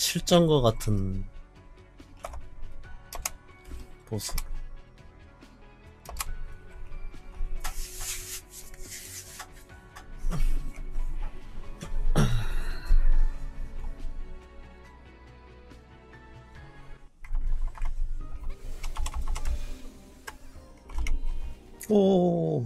실전과 같은 보스. 오.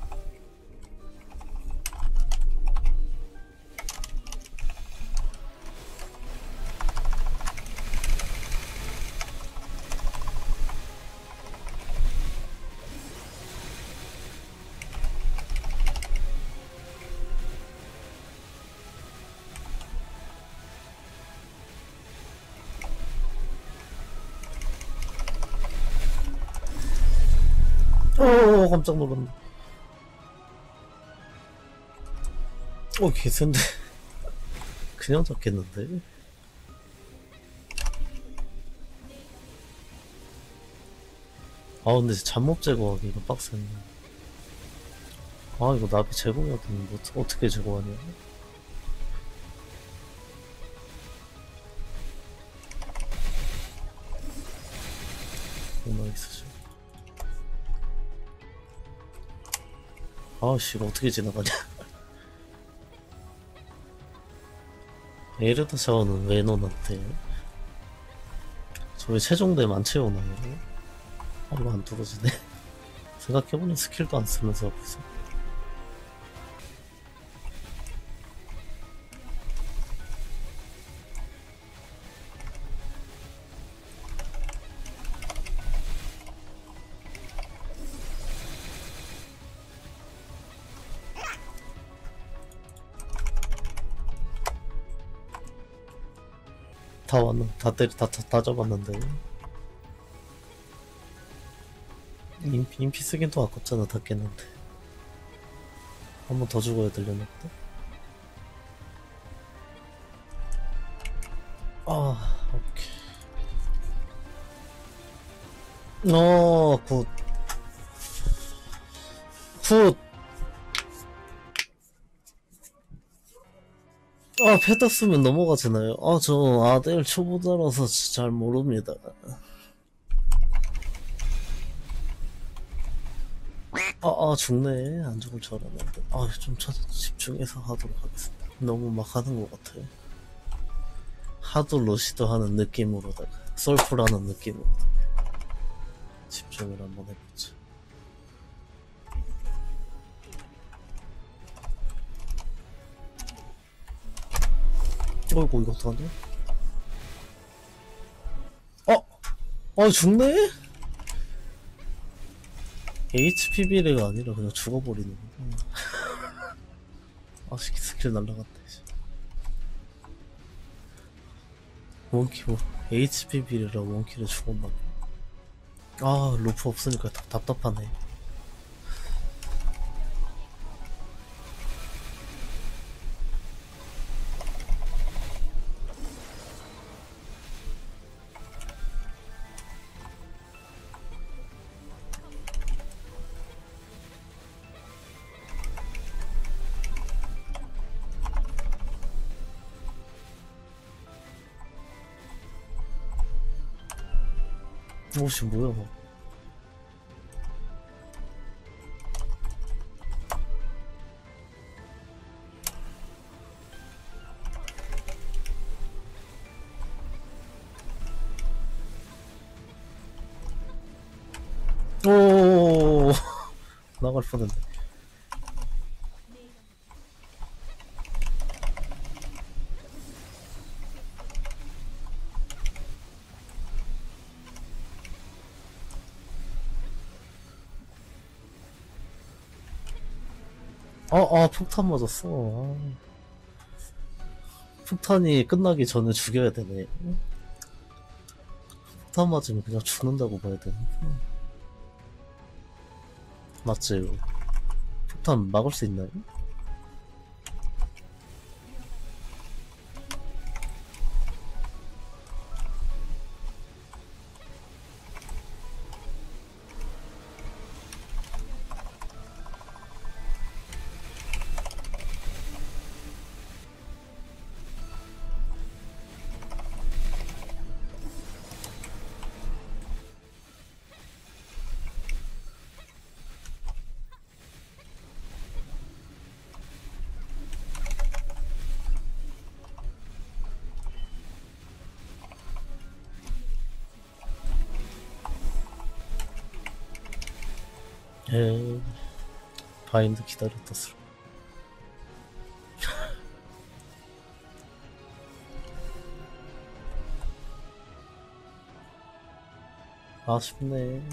오, 깜짝 놀랐네. 오, 개센데. 그냥 잡겠는데? 아, 근데 잠못 제거하기 이거 빡세네. 아, 이거 나비 제거해야 되는데 어떻게 제거하냐? 오, 나이스. 아씨, 이거 어떻게 지나가냐? 에르드 샤워는 왜 넣어놨대? 저왜 최종되면 안 채워놔요? 아, 이거 안 떨어지네. 생각해보니 스킬도 안 쓰면서 하고 있어. 다 왔나? 다 잡았는데. 인피 쓰긴 또 아깝잖아. 다 깼는데. 한 번 더 죽어야 되려나 보다. 아, 오케이. 굿. 굿. 아, 패다 쓰면 넘어가잖아요. 아, 저 아델 초보자라서 잘 모릅니다. 죽네. 안 죽을 줄 알았는데. 아, 좀 집중해서 하도록 하겠습니다. 너무 막 하는 것 같아. 하도 러시도 하는 느낌으로다가, 솔프라는 느낌으로다가. 집중을 한번 해보자. 어이구, 이거 어떡하냐? 죽네? HPB가 아니라 그냥 죽어버리는 거야. 스킬 날라갔다. 원키 뭐 HPB라 원키를 죽었나 봐. 루프 없으니까 답답하네. 오씨, 뭐야. 오. 나갈 뻔했네. 폭탄 맞았어. 폭탄이 끝나기 전에 죽여야 되네. 폭탄 맞으면 그냥 죽는다고 봐야 되네. 맞지? 폭탄 막을 수 있나요? 에이, 바인드 기다렸다 쓰. 아쉽네.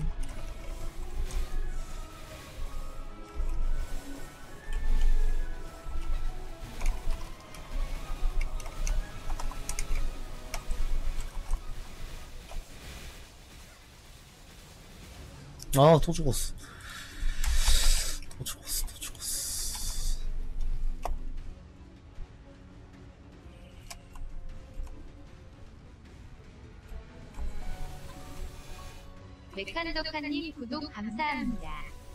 아, 또 죽었어. 또 죽었어, 또 죽었어. 백한덕한님 구독 감사합니다.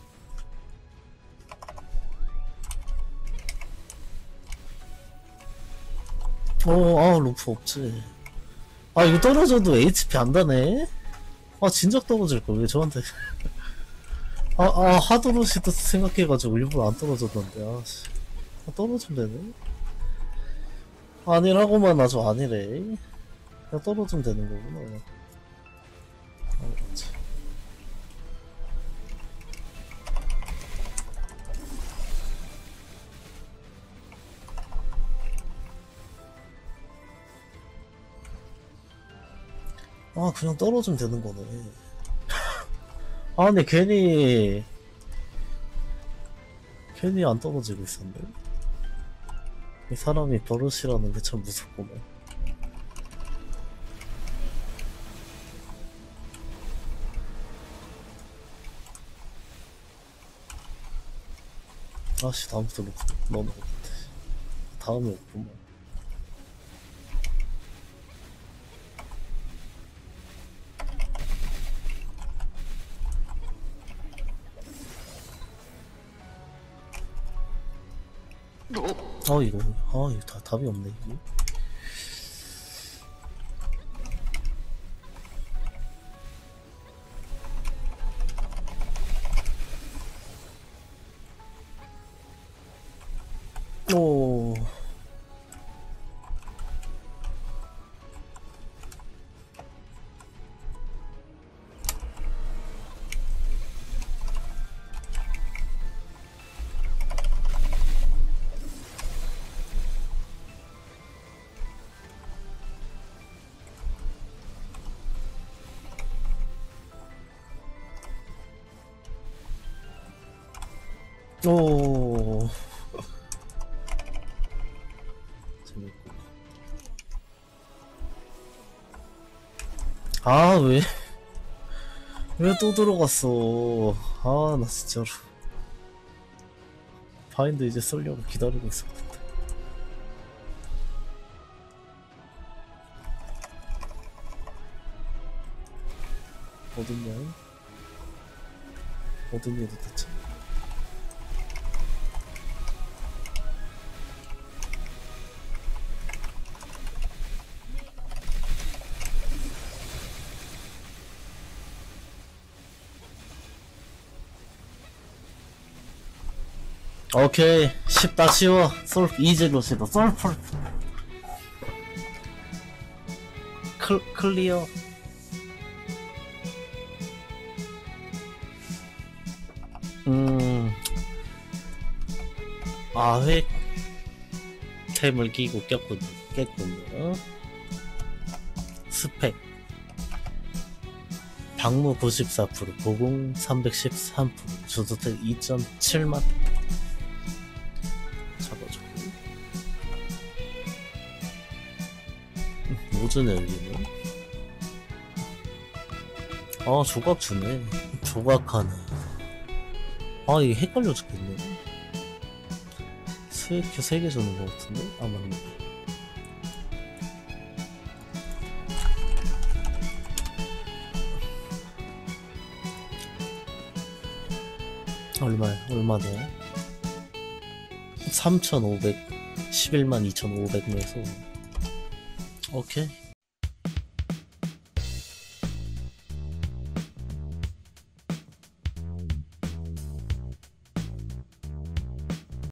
아, 루프 없지. 아, 이거 떨어져도 HP 안 다네? 아, 진작 떨어질걸. 왜 저한테. 하드로시도 생각해가지고 일부러 안 떨어졌는데, 씨. 떨어지면 되네? 아니라고만 아주 아니래. 그냥 떨어지면 되는 거구나. 그렇지. 그냥 떨어지면 되는 거네. 근데 괜히 안 떨어지고 있었네. 이 사람이 버릇이라는 게 참 무섭구만. 아씨, 다음부터 넣어놓을 것 같아. 다음에 없구만. 이거 답이 없네, 이게. 오. 오. 재밌고. 왜 또 들어갔어. 나 진짜로. 바인드 이제 쓰려고 기다리고 있었는데. 어딨냐? 어딨냐 도대체. 오케이, 쉽다 쉬워. 이즈로시도 솔풀 클리어. 획 템을 끼고 깼군요. 스펙 방무 94%, 보공 313%, 주도택 2.7만. 잡아주고. 모즈네 여기는. 조각 주네. 조각하네. 이게 헷갈려 죽겠네. 스웨큐 3개 주는 것 같은데? 맞네. 얼마네? 3,500, 11만 2,500 내서. 오케이.